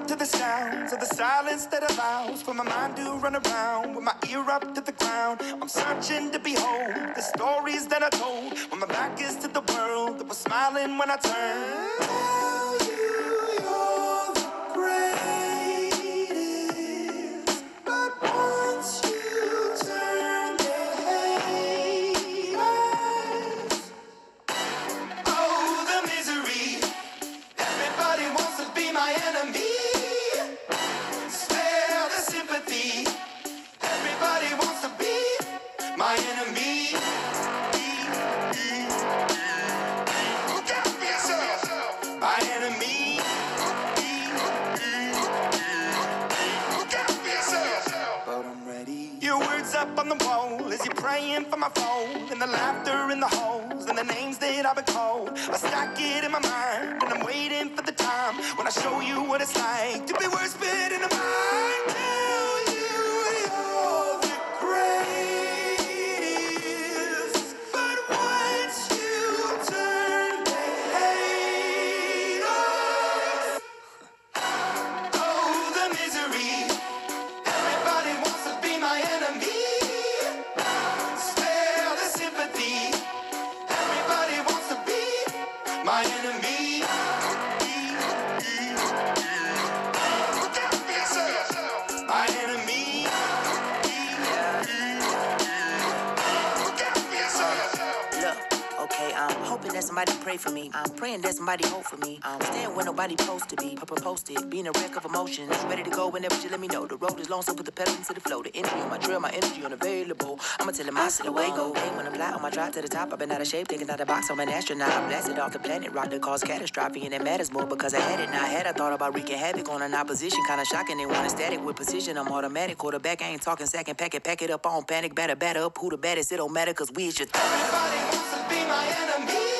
up to the sounds of the silence that allows for my mind to run around with my ear up to the ground. I'm searching to behold the stories that I told when my back is to the world that was smiling when I turned. Tell you you're the greatest, but once you turn the haters. Oh, the misery. Everybody wants to be my enemy. Spare the sympathy. Everybody wants to be my enemy. Look out for yourself. My enemy. Look out for yourself. But I'm ready. Your words up on the wall as you're praying for my phone, and the laughter in the holes and the names that I've been called. I stack it in my mind and I'm waiting for the time when I show you what it's like to be worse fit in the mind. Tell you you're the greatest, but once you turn they hate us. Oh, the misery. Everybody wants to be my enemy. Spare the sympathy. Everybody wants to be my enemy. Look out for yourself. My enemy. Look out for yourself. Look, okay, I'm hoping that somebody pray for me. I'm praying that somebody hope for me. I'm staying where nobody supposed to be. Papa posted, being a wreck of emotions. Ready to go whenever you let me know. The road is long, so put the pedal into the flow. The energy on my trail, my energy unavailable. I'ma tell him I see the way go. Hey, when I fly on my drive to the top, I've been out of shape, thinking out the box. I'm an astronaut. I blasted off the planet, rock that caused catastrophe, and it matters more because I had it. Now I had, I thought about wreaking havoc on an opposition. Kinda shocking, they want a static with precision. I'm automatic. Quarterback, I ain't talking second pack it up on panic. Batter up. Who the baddest? It don't matter, cause we is just. Everybody wants to be my enemy.